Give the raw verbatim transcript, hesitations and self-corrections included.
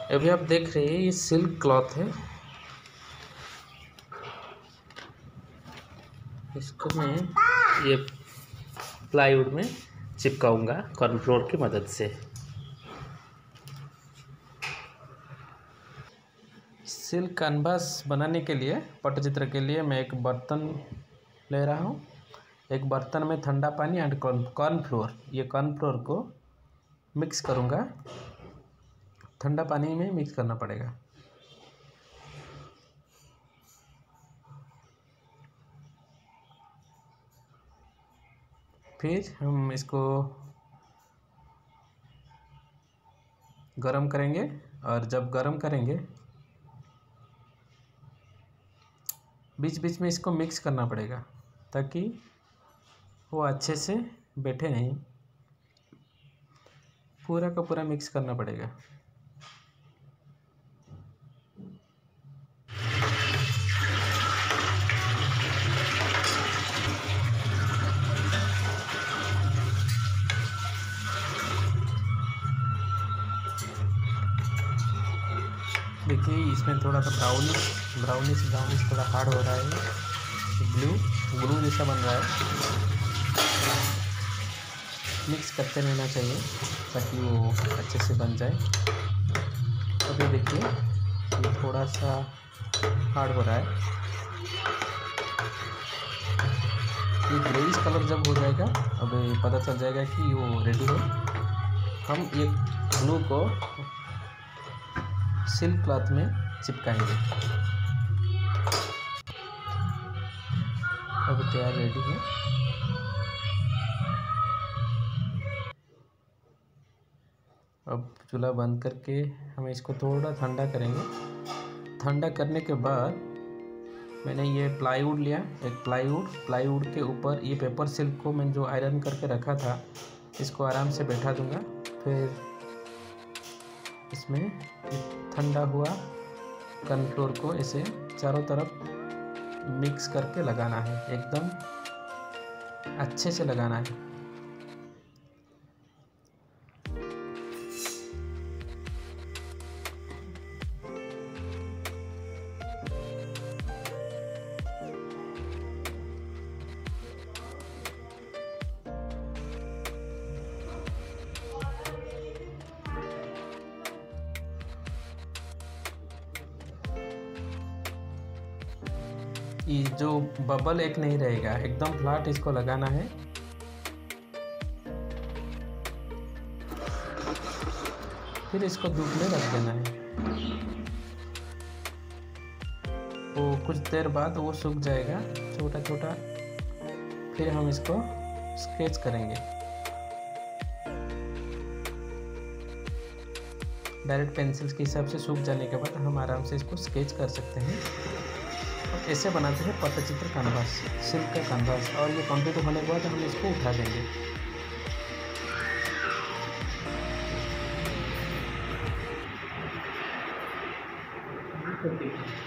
अभी आप देख रहे हैं ये सिल्क क्लॉथ है। इसको मैं ये प्लाईवुड में चिपकाऊंगा कॉर्नफ्लोर की मदद से। सिल्क कैनवास बनाने के लिए, पटचित्र के लिए मैं एक बर्तन ले रहा हूँ। एक बर्तन में ठंडा पानी एंड कॉर्नफ्लोर, ये कॉर्नफ्लोर को मिक्स करूँगा। ठंडा पानी में मिक्स करना पड़ेगा। फिर हम इसको गरम करेंगे, और जब गरम करेंगे बीच बीच में इसको मिक्स करना पड़ेगा ताकि वो अच्छे से बैठे नहीं। पूरा का पूरा मिक्स करना पड़ेगा। देखिए इसमें थोड़ा सा ब्राउनिश ब्राउनिश ब्राउनिश थोड़ा हार्ड हो रहा है, ब्लू ग्लू जैसा बन रहा है। मिक्स करते रहना चाहिए ताकि वो अच्छे से बन जाए। अभी देखिए ये थोड़ा सा हार्ड हो रहा है। ये ग्रेइश कलर जब हो जाएगा, अभी पता चल जाएगा कि वो रेडी है। हम ये ग्लू को सिल्क क्लॉथ में चिपकाएंगे। अब तैयार रेडी है। अब चूल्हा बंद करके हम इसको थोड़ा ठंडा करेंगे। ठंडा करने के बाद मैंने ये प्लाईवुड लिया, एक प्लाईवुड प्लाईवुड के ऊपर ये पेपर सिल्क को मैं जो आयरन करके रखा था, इसको आराम से बैठा दूंगा। फिर इसमें ठंडा हुआ कॉर्नफ्लोर को ऐसे चारों तरफ मिक्स करके लगाना है, एकदम अच्छे से लगाना है। ये जो बबल एक नहीं रहेगा, एकदम फ्लैट इसको लगाना है। फिर इसको धूप में रख देना है। वो कुछ देर बाद वो सूख जाएगा छोटा छोटा। फिर हम इसको स्केच करेंगे। डायरेक्ट पेंसिल्स के हिसाब से सूख जाने के बाद हम आराम से इसको स्केच कर सकते हैं। ऐसे बनाते हैं पटचित्र कैनवास, सिल्क का कैनवास। और ये कंप्लीट होने के बाद हम इसको उठा देंगे।